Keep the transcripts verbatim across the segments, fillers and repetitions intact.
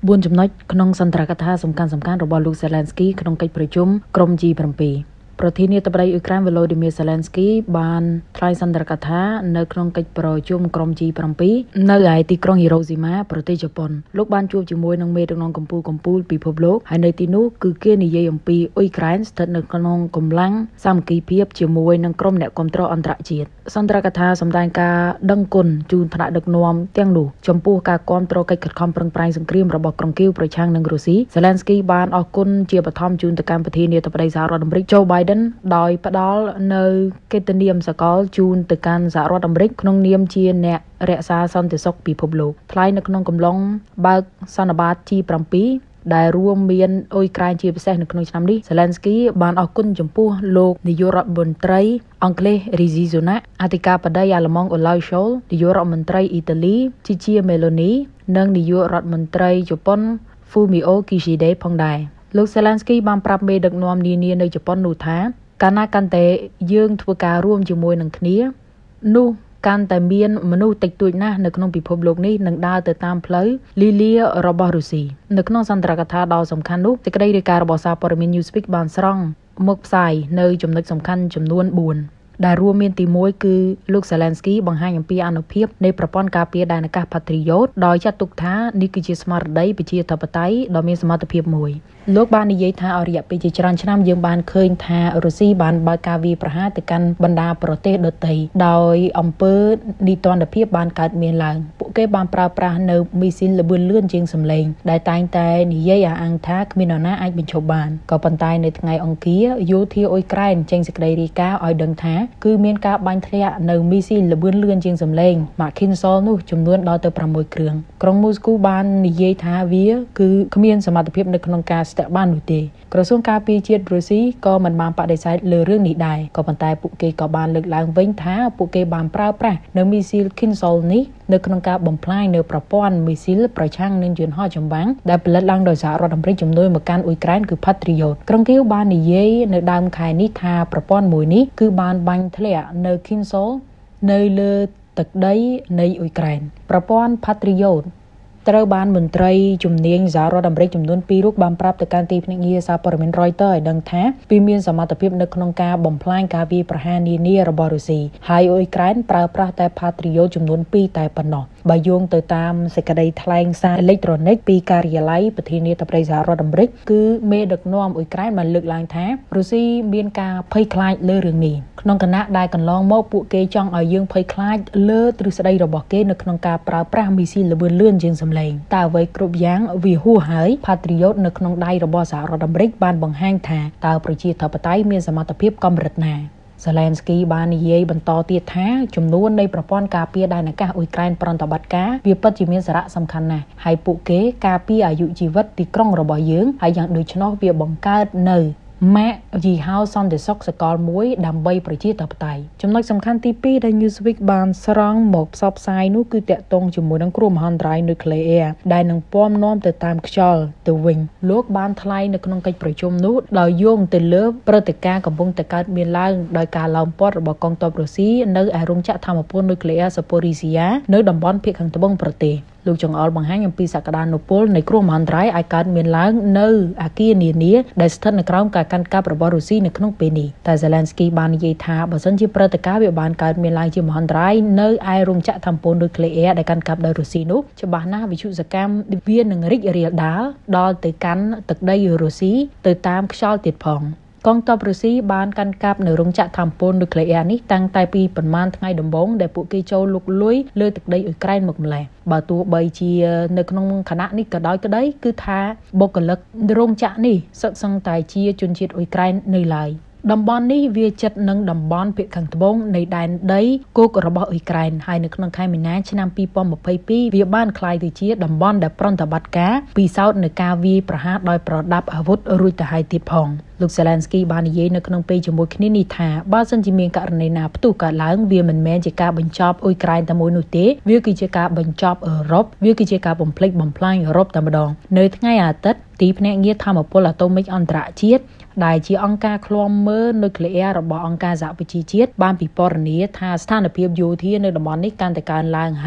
buôn chấm nói nông sanh tra katha sầm can sầm canរបស់លោក Zelensky ក្នុងកិច្ចប្រជុំក្រុម G เจ็ด ប្រធានាធិបតីអ៊ុយក្រែន Volodymyr Zelensky បានថ្លែងសន្ទរកថានៅក្នុងកិច្ចប្រជុំក្រុម G เจ็ด នៅឯទីក្រុង Hiroshima ប្រទេសជប៉ុនលោកបានជួបជាមួយនឹងមេដឹកនាំកម្ពុជាកម្ពុជាពិភពលោកហើយនៅទីនោះគឺគេនិយាយអំពីអ៊ុយក្រែនស្ថិតនៅក្នុងកម្លាំងសាមគ្គីភាពជាមួយនឹងក្រុមអ្នកគាំទ្រអន្តរជាតិសន្ទរកថាសម្ដែងការដឹងគុណជូនថ្នាក់ដឹកនាំទាំងនោះចំពោះការគាំទ្រកិច្ចខិតខំប្រឹងប្រែងសង្គ្រាមរបស់ក្រុងគីវប្រឆាំងនឹងរុស្ស៊ី Zelensky បានអរគុណជាបឋមជូនទៅកាន់ប្រធានាធិបតីសហរដ្ឋអាមេរិក Joe Biden ដោយផ្ដល់នៅកិត្តិនាមសកលជូនទៅកាន់សហរដ្ឋអាមេរិកក្នុងនាមជាអ្នករក្សាសន្តិសុខពិភពលោកថ្លែងនៅក្នុងកំឡុងបើកសន្និបាត G เจ็ด ដែលរួមមានអ៊ុយក្រែនជាពិសេសនៅក្នុងឆ្នាំនេះ Zelensky បានអរគុណចំពោះលោកនាយករដ្ឋមន្ត្រីអង់គ្លេស Rishi Sunak អធិការបតីអាល្លឺម៉ង់ Olaf Scholz នាយករដ្ឋមន្ត្រីអ៊ីតាលី Giorgia Meloni និងនាយករដ្ឋមន្ត្រីជប៉ុន Fumio Kishida ផងដែរលោក Zelensky បានប្រាប់មេដឹកនាំនានានៅជប៉ុននោះថាកាលណាកាន់តែយើងធ្វើការរួមជាមួយនឹងគ្នានោះកាន់តែមានមនុស្សតិចតួចណាស់នៅក្នុងពិភពលោកនេះនឹងដើរទៅតាមផ្លូវលីលារបស់រុស្ស៊ីនៅក្នុងសន្ទរកថាដ៏សំខាន់នោះសេចក្តីរាយការណ៍របស់សារព័ត៌មាន Newsweek បានស្រង់មកផ្សាយនៅចំណុចសំខាន់ចំនួនបួនដែលរួមមានទីមួយគឺលោក Zelensky បង្ហាញអំពីអានុភាពនៃប្រព័ន្ធការពារដែនអាកាស Patriot ដោយចាត់ទុកថានេះគឺជាស្មារតីប្រជាធិបតេយ្យដ៏មានសមត្ថភាពមួយលោកបាននិយាយថាអរិយពេលជាច្រើនឆ្នាំយើងបានឃើញថារុស្ស៊ីបានបើកការវាយប្រហារទៅកាន់បណ្ដាប្រទេសដទៃដោយអំពើនីតិរដ្ឋភាពបានកើតមានឡើងពួកគេបានប្រើប្រាស់នៅមីស៊ីលល្បឿនលឿនជាងសម្លេងដែលតែងតែនិយាយអះអាងថាគ្មាននរណាអាចបញ្ឈប់បានក៏ប៉ុន្តែនៅថ្ងៃអង្គារយោធាអ៊ុយក្រែនចេញសេចក្តីរាយការណ៍ឲ្យដឹងថាគឺមានការបាញ់ធ្លាក់នៅមីស៊ីលល្បឿនលឿនជាងសម្លេង Makinson នោះចំនួនដល់ទៅប្រាំមួយគ្រឿងក្រុងមូស្គូបាននិយាយថាវាគឺគ្មានសមត្ថភាពនៅក្នុងការស្ទាក់បាននោះទេក្រសួងការពារជាតិរុស្ស៊ីក៏មិនបានបដិសេធលើរឿងនេះដែរក៏ប៉ុន្តែពួកគេក៏បានលើកឡើងវិញថាពួកគេបានប្រើប្រាស់នៅមីស៊ីល Kinzhal នេះនៅក្នុងការបំផ្លាញនៅប្រព័ន្ធមីស៊ីលប្រឆាំងនឹងយន្តហោះចម្បាំងដែលផលិតឡើងដោយសហរដ្ឋអាមេរិកជំនួយមកកាន់អ៊ុយក្រែនគឺ Patriot ក្រុងគីវបាននិយាយនៅដើមខែនេះថាប្រព័ន្ធមួយនេះគឺបានបាញ់ធ្លាក់នៅ Kinzhal នៅលើទឹកដីនៃអ៊ុយក្រែនប្រព័ន្ធ Patriotត្រូវបានមន្ត្រីជំនាញសហរដ្ឋអាមេរិកចំនួនពីររូបបានប្រាប់ទៅកាន់ទីភ្នាក់ងារសារព័ត៌មាន Reuters ឲ្យដឹងថាវាមានសមត្ថភាពនៅក្នុងការបំផ្លាញការវាយប្រហារនានារបស់រុស្ស៊ីហើយអ៊ុយក្រែនប្រើប្រាស់តែ Patriot ចំនួនពីរតែប៉ុណ្ណោះបើយោងទៅតាមសេចក្តីថ្លែងសារអេឡិចត្រូនិកពីការិយាល័យប្រធានាធិបតីសហរដ្ឋអាមេរិកគឺមេដឹកនាំអ៊ុយក្រែនបានលើកឡើងថារុស្ស៊ីមានការភ័យខ្លាចលើរឿងនេះក្នុងគណៈដែលកន្លងមកពួកគេចង់ឲ្យយើងភ័យខ្លាចលើទ្រឹស្ដីរបស់គេនៅក្នុងការប្រើប្រាស់មីស៊ីលល្បឿនលឿនជាងសម្លេងតើអ្វីគ្រប់យ៉ាងវាហួសហើយ Patriot នៅក្នុងដៃរបស់សហរដ្ឋអាមេរិកបានបង្ហាញថាតើប្រជាធិបតេយ្យមានសមត្ថភាពកម្រិតណាZelensky បាននិយាយបន្តទៀតថាចំនួននៃប្រព័ន្ធការពារដែនអាកាសអ៊ុយក្រែនប្រតិបត្តិការវាពិតជាមានសារៈសំខាន់ណាស់ហើយពួកគេការពារអាយុជីវិតទីក្រុងរបស់យើងហើយយ៉ាងដូច្នោះវាបង្កើតនៅម៉ាកយីហោសន្តិសុខសកលមួយដើម្បីប្រជាធិបតេយ្យចំណុចសំខាន់ទីពីរដែល Newsweek បានស្រង់មកផ្សព្វផ្សាយនោះគឺតាក់ទងជាមួយនឹងគ្រោះមហន្តរាយនុយក្លេអ៊ែរដែលនឹងពំនាំទៅតាមខ្យល់ទៅវិញលោកបានថ្លែងនៅក្នុងកិច្ចប្រជុំនោះដោយយោងទៅលើព្រឹត្តិការណ៍កំពុងតែកើតមានឡើងដោយការឡោមព័ទ្ធរបស់កងទ័ពរុស្ស៊ីនៅឯរោងចក្រថាមពលនុយក្លេអ៊ែរ Zaporizhzhia នៅតំបន់ភាគខាងត្បូងប្រទេសលោកចង្អុលបង្ហាញអំពីសក្តានុពលនៃគ្រោះមហន្តរាយឲ្យកើតមានឡើងនៅអគារនានាដែលស្ថិតនៅក្រោមការកាន់កាប់របស់រុស្ស៊ីនៅក្នុងពេលនេះតែ Zelensky បាននិយាយថាបើសិនជាព្រឹត្តិការណ៍វាបានកើតមានឡើងជាមហន្តរាយនៅឯរោងចក្រថាមពលនុយក្លេអ៊ែរដែលកាន់កាប់ដោយរុស្ស៊ីនោះច្បាស់ណាស់វិទ្យុសកម្មវានឹងរីករាលដាលដល់ទៅកាន់ទឹកដីរុស្ស៊ីទៅតាមខ្យល់ទៀតផងកងទ័ពរុស្ស៊ីបានកាន់កាប់នៅរោងចក្រថាមពលនុយក្លេអ៊ែរនេះតាំងតែពីប្រមាណថ្ងៃដំបូងដែលពួកគេចូលលុកលុយលើទឹកដីអ៊ុយក្រែនមកម្ល៉េះបើទោះបីជានៅក្នុងគណៈនេះក៏ដោយក្តីគឺថាបុគ្គលិករោងចក្រនេះសុទ្ធសឹងតែជាជនជាតិអ៊ុយក្រែននៅឡើយតំបន់នេះវាជិតនឹងតំបន់ភាគខាងត្បូងនៃដែនដីគោករបស់អ៊ុយក្រែនហើយនៅក្នុងខែមីនាឆ្នាំពីរពាន់ម្ភៃពីរវាបានក្លាយទៅជាតំបន់ដែលប្រតិបត្តិការពិសោធន៍នៃការវាយប្រហារដោយប្រដាប់អាវុធរួចទៅហើយទៀតផងលោក Zelensky បាននិយាយនៅក្នុងពេលជាមួយគ្នានេះថាបើសិនជាមានករណីណាផ្ទុះកើតឡើងវាមិនមែនជាការបញ្ចប់អ៊ុយក្រែនតែមួយនោះទេវាគឺជាការបញ្ចប់អឺរ៉ុបវាគឺជាការបំផ្លិចបំផ្លាញអឺរ៉ុបតែម្ដងនៅថ្ងៃអាទិត្យទីភ្នាក់ងារថាមពលអាតូមិកអន្តរជាតិដែលជាអង្គការឃ្លាំមើលនុយក្លេអ៊ែររបស់អង្គការសហប្រជាជាតិបានពិពណ៌នាថាស្ថានភាពយោធានៅតំបន់នេះកាន់តែកើនឡើងហើយ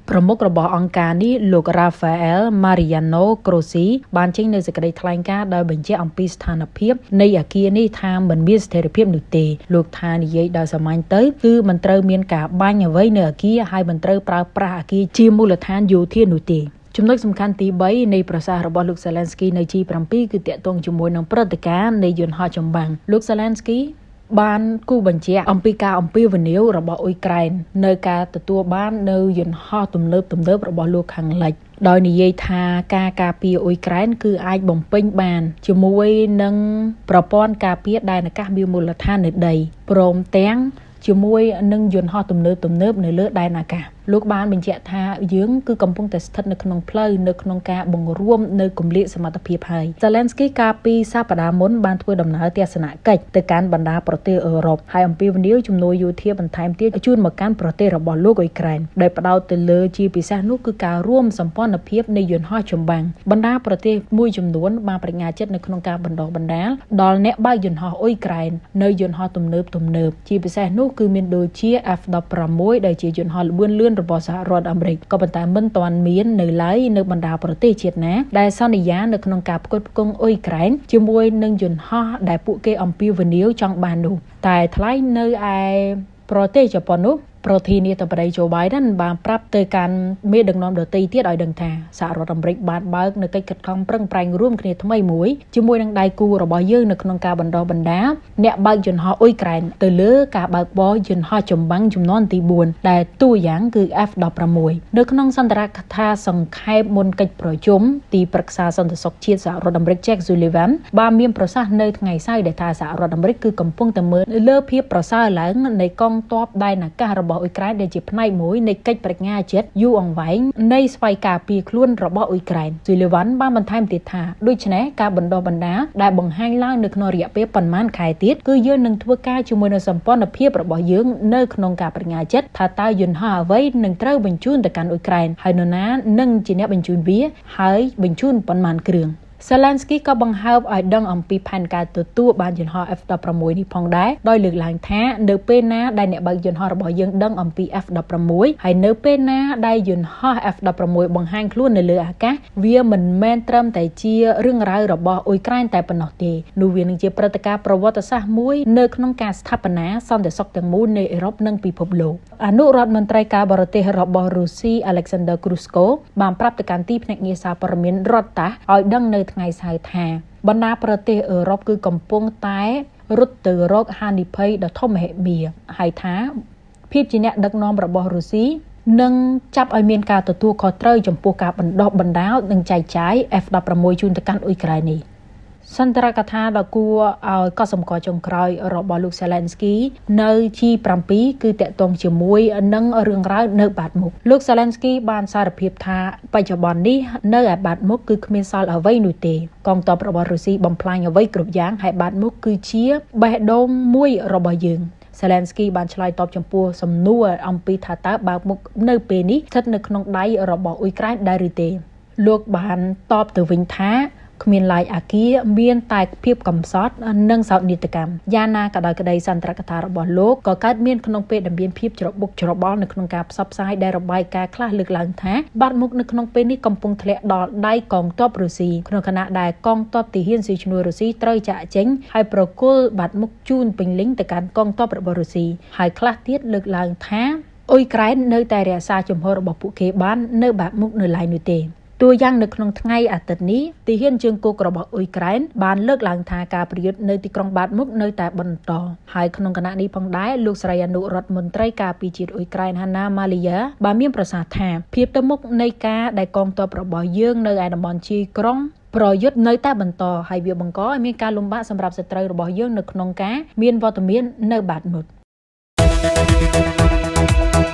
ប្រមុខរបស់អង្គការនេះលោក Rafael Mariano Grossi បានចេញនូវសេចក្តីថ្លែងការណ៍ដោយបញ្ជាក់អំពីស្ថានភាពនៃអគារនេះថាមិនមានស្ថិរភាពនោះទេលោកថានិយាយដោយសាមញ្ញទៅគឺមិនត្រូវមានការបាញ់អ្វីនៅអគារហើយមិនត្រូវប្រើប្រាស់អគារជាមូលដ្ឋានយោធានោះទេចំណុចសំខាន់ទី3នៃប្រសាសន៍របស់លោក Zelensky នៅ ជី 7 គឺតាក់ទងជាមួយនឹងព្រឹត្តិការណ៍នៃយន្តហោះចម្បាំងលោក Zelenskyបានគូបញ្ជាក់អំពីការអំពាវនាវរបស់អ៊ុយក្រែននៅការទទួលបាននៅយន្តហោះទំនើបទំនើបរបស់លោកខាងលិចដោយនិយាយថាការការពារអ៊ុយក្រែនគឺអាចបំពេញបានជាមួយនឹងប្រព័ន្ធការពារដែនអាកាសមានមូលដ្ឋាននៅដីព្រមទាំងជាមួយនឹងយន្តហោះទំនើបទំនើបនៅលើដែនអាកាសលោកបានបញ្ជាក់ថាយើងគឺកំពុងតែស្ថិតនៅក្នុងផ្លូវនៅក្នុងការបង្រួមនៅគម្លាតសមត្ថភាពហើយ Zelensky កាលពីសប្តាហ៍មុនបានធ្វើដំណើរទស្សនកិច្ចទៅកាន់បណ្ដាប្រទេសអឺរ៉ុបហើយអំពាវនាវជំនួយយោធាបន្ថែមទៀតជូនមកកាន់ប្រទេសរបស់លោកអ៊ុយក្រែនដោយផ្ដោតទៅលើជាពិសេសនោះគឺការរួមសម្ព័ន្ធភាពនៃយន្តហោះចម្បាំងបណ្ដាប្រទេសមួយចំនួនបានបញ្ញាចិត្តនៅក្នុងការបណ្ដុះបណ្ដាលដល់អ្នកបើកយន្តហោះអ៊ុយក្រែននៅយន្តហោះទំនើបទំនើបជាពិសេសនោះគឺមានដូចជា F 16 ដែលជាយន្តហោះល្បឿនលឿនរបស់សហរដ្ឋអាមេរិកក៏ប៉ុន្តែមិនទាន់មាននៅឡើយនៅបណ្ដាប្រទេសជាតិណាដែលសន្យានៅក្នុងការផ្គត់ផ្គង់អ៊ុយក្រែនជាមួយនឹងយន្តហោះដែលពួកគេអំពាវនាវចង់បាននោះតែថ្លៃនៅឯប្រទេសជប៉ុននោះប្រធានាធិបតី Joe Biden បានប្រាប់ទៅកាន់មេដឹកនាំដទៃទៀតឲ្យដឹងថាសហរដ្ឋអាមេរិកបានបើកនៅកិច្ចខិតខំប្រឹងប្រែងរួមគ្នាថ្មីមួយជាមួយនឹងដៃគូរបស់យើងនៅក្នុងការបណ្ដុះបណ្ដាលអ្នកបើកយន្តហោះអ៊ុយក្រែនទៅលើការបើកបរយន្តហោះចម្បាំងចំនួនទី4ដែលតួយ៉ាងគឺ F 16 នៅក្នុងសន្ទរកថាសង្ខេបមុនកិច្ចប្រជុំទីប្រឹក្សាសន្តិសុខជាតិសហរដ្ឋអាមេរិក Jake Sullivan បានមានប្រសាសន៍នៅថ្ងៃសៅរ៍ដែលថាសហរដ្ឋអាមេរិកគឺកំពុងតែមើលលើភាពប្រសើរឡើងនៃកងទ័ពដែនអាកាសរបស់អ៊ុយក្រែនដែលជាផ្នែកមួយនៃកិច្ចប្រាជ្ញាចិត្តយូរអង្វែងនៃស្វ័យការពារខ្លួនរបស់អ៊ុយក្រែន Sullivan បានបន្ថែមទៀតថាដូច្នេះការបណ្ដុះបណ្ដាលដែលបង្ហាញឡើងនៅក្នុងរយៈពេលប៉ុន្មានខែទៀតគឺយើងនឹងធ្វើការជាមួយនឹងសម្ព័ន្ធភាពរបស់យើងនៅក្នុងការប្រាជ្ញាចិត្តថាតើយន្តហោះអ្វីនឹងត្រូវបញ្ជូនទៅកាន់អ៊ុយក្រែនហើយនរណានឹងជាអ្នកបញ្ជូនវាហើយបញ្ជូនប៉ុន្មានគ្រឿងZelensky ក៏បង្ហើបឲ្យដឹងអំពីផែនការទទួលបានយន្តហោះ F 16 នេះផងដែរដោយលើកឡើងថានៅពេលណាដែលអ្នកបើកយន្តហោះរបស់យើងដឹងអំពី F 16 ហើយនៅពេលណាដែលយន្តហោះ F 16 បង្ហាញខ្លួននៅលើអាកាសវាមិនមែនត្រឹមតែជារឿងរ៉ាវរបស់អ៊ុយក្រែនតែប៉ុណ្ណោះទេនោះវានឹងជាព្រឹត្តិការណ៍ប្រវត្តិសាស្ត្រមួយនៅក្នុងការស្ថាបនាសន្តិសុខទាំងមូលនៃអឺរ៉ុបនិងពិភពលោកអនុរដ្ឋមន្ត្រីការបរទេសរបស់រុស្ស៊ី Alexander Grushko បានប្រាប់ទៅកាន់ទីភ្នាក់ងារសារព័ត៌មានរដ្ឋតាសឲ្យដឹងនៅថ្ងៃសៅរ៍ថាបណ្ដាប្រទេសអឺរ៉ុបគឺកំពុងតែរត់ទៅរកហានិភ័យដ៏ធំមហិមាហើយថាភាពជាអ្នកដឹកនាំរបស់រុស្ស៊ីនឹងចាប់ឲ្យមានការទទួលខុសត្រូវចំពោះការបណ្ដុះបណ្ដាលនិងចែកចាយ F 16 ជូនទៅកាន់អ៊ុយក្រែននេះសន្ទរកថាដ៏គួរឲ្យកត់សម្គាល់ចុងក្រោយរបស់លោក Zelensky នៅ ជី 7 គឺតាក់ទងជាមួយនឹងរឿងរ៉ាវនៅបាតមុខលោក Zelensky បានសារភាពថាបច្ចុប្បន្ននេះនៅឯបាតមុខគឺគ្មានសល់អ្វីនោះទេកងទ័ពរបស់រុស្ស៊ីបំផ្លាញអ្វីគ្រប់យ៉ាងហើយបាតមុខគឺជាបេះដូងមួយរបស់យើងZelensky បានឆ្លើយតបចំពោះសំណួរអំពីថាតើបើកមុខនៅពេលនេះស្ថិតនៅក្នុងដៃរបស់អ៊ុយក្រែនដែរឬទេលោកបានតបទៅវិញថាគ្មានឡាយអាគារមានតែភាពកំសត់និងសោកនាដកម្មយ៉ាងណាក៏ដោយក្តីសន្ទរកថារបស់លោកក៏កើតមានក្នុងពេលដែលមានភាពច្របូកច្របល់នៅក្នុងការផ្សព្វផ្សាយដែលរបាយការណ៍ខ្លះលើកឡើងថាបាត់មុខនៅក្នុងពេលនេះកំពុងធ្លាក់ដល់ដៃកងទ័ពរុស្ស៊ីក្នុងខណៈដែលកងទ័ពទាហានស៊ីឈ្នួលរុស្ស៊ីត្រូវចាក់ចេញហើយប្រគល់បាត់មុខជូនពេញលេញទៅកាន់កងទ័ពរបស់រុស្ស៊ីហើយខ្លះទៀតលើកឡើងថាអ៊ុយក្រែននៅតែរក្សាជំហររបស់ពួកគេបាននៅបាត់មុខនៅឡើយនោះទេតួយ៉ាងនៅក្នុងថ្ងៃអាទិត្យនេះទាហានជើងគោករបស់អ៊ុយក្រែនបានលើកឡើងថាការប្រយុទ្ធនៅទីក្រុងបាតមុខនៅតែបន្តហើយក្នុងគណៈនេះផងដែរលោកស្រីអនុរដ្ឋមន្ត្រីការពារជាតិអ៊ុយក្រែន Hanna Maliar បានមានប្រសាសន៍ថាភាពទៅមុខនៃការដែលកងទ័ពរបស់យើងនៅឯតំបន់ជាយក្រុងប្រយុទ្ធនៅតែបន្តហើយវាបង្កឲ្យមានការលំបាកសម្រាប់សត្រូវរបស់យើងនៅក្នុងការមានវត្តមាននៅបាតមុខ